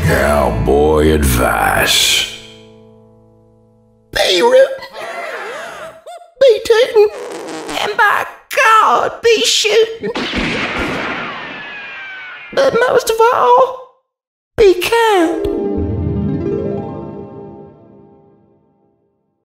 Cowboy advice. Be rootin', be tootin', and by God, be shootin'. But most of all,